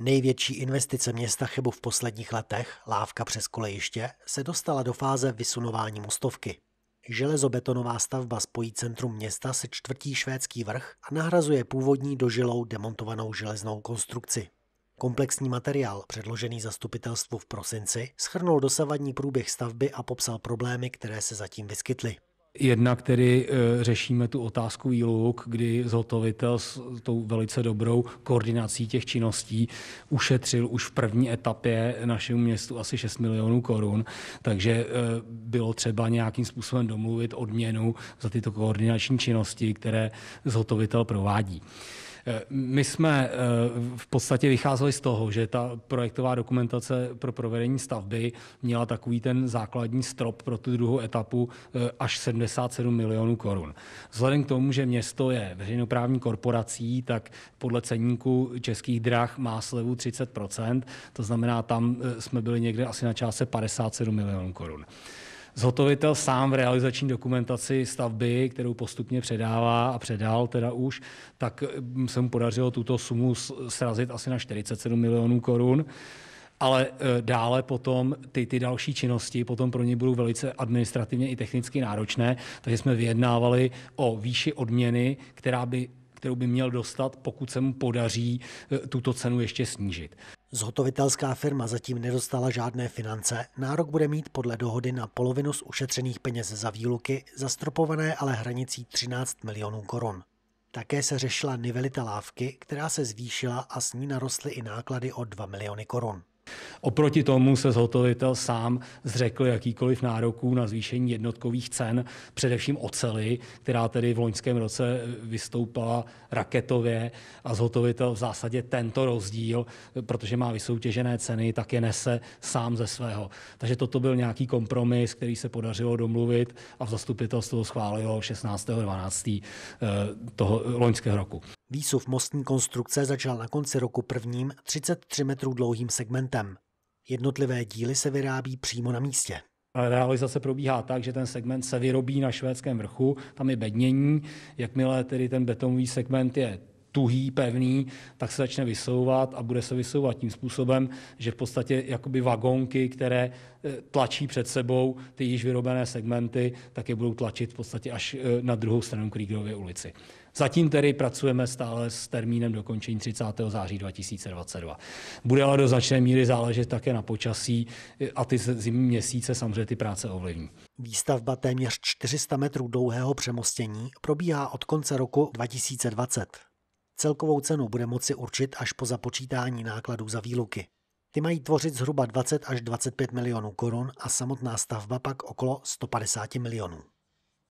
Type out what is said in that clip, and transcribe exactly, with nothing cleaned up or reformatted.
Největší investice města Chebu v posledních letech, lávka přes kolejiště, se dostala do fáze vysunování mostovky. Železobetonová stavba spojí centrum města se čtvrtí Švédský vrch a nahrazuje původní dožilou demontovanou železnou konstrukci. Komplexní materiál, předložený zastupitelstvu v prosinci, shrnul dosavadní průběh stavby a popsal problémy, které se zatím vyskytly. Jednak tedy e, řešíme tu otázku výluk, kdy zhotovitel s tou velice dobrou koordinací těch činností ušetřil už v první etapě našemu městu asi šest milionů korun, takže e, bylo třeba nějakým způsobem domluvit odměnu za tyto koordinační činnosti, které zhotovitel provádí. My jsme v podstatě vycházeli z toho, že ta projektová dokumentace pro provedení stavby měla takový ten základní strop pro tu druhou etapu až sedmdesát sedm milionů korun. Vzhledem k tomu, že město je veřejnoprávní korporací, tak podle ceníku Českých drah má slevu třicet procent, to znamená, tam jsme byli někde asi na částce padesát sedm milionů korun. Zhotovitel sám v realizační dokumentaci stavby, kterou postupně předává a předal teda už, tak se mu podařilo tuto sumu srazit asi na čtyřicet sedm milionů korun. Ale dále potom ty, ty další činnosti potom pro ně budou velice administrativně i technicky náročné, takže jsme vyjednávali o výši odměny, která by kterou by měl dostat, pokud se mu podaří tuto cenu ještě snížit. Zhotovitelská firma zatím nedostala žádné finance, nárok bude mít podle dohody na polovinu z ušetřených peněz za výluky, zastropované ale hranicí třináct milionů korun. Také se řešila nivelita lávky, která se zvýšila a s ní narostly i náklady o dva miliony korun. Oproti tomu se zhotovitel sám zřekl jakýkoliv nároků na zvýšení jednotkových cen, především oceli, která tedy v loňském roce vystoupala raketově a zhotovitel v zásadě tento rozdíl, protože má vysoutěžené ceny, tak je nese sám ze svého. Takže toto byl nějaký kompromis, který se podařilo domluvit a v zastupitelstvu to schválilo šestnáctého dvanáctého toho loňského roku. Výsuv mostní konstrukce začal na konci roku prvním třicet tři metrů dlouhým segmentem. Jednotlivé díly se vyrábí přímo na místě. Realizace probíhá tak, že ten segment se vyrobí na Švédském vrchu, tam je bednění, jakmile tedy ten betonový segment je tuhý, pevný, tak se začne vysouvat a bude se vysouvat tím způsobem, že v podstatě jakoby vagonky, které tlačí před sebou ty již vyrobené segmenty, tak je budou tlačit v podstatě až na druhou stranu Krýgerově ulici. Zatím tedy pracujeme stále s termínem dokončení třicátého září dva tisíce dvacet dva. Bude ale do značné míry záležet také na počasí a ty zimní měsíce samozřejmě ty práce ovlivní. Výstavba téměř čtyři sta metrů dlouhého přemostění probíhá od konce roku dva tisíce dvacet. Celkovou cenu bude moci určit až po započítání nákladů za výluky. Ty mají tvořit zhruba dvacet až dvacet pět milionů korun a samotná stavba pak okolo sto padesát milionů.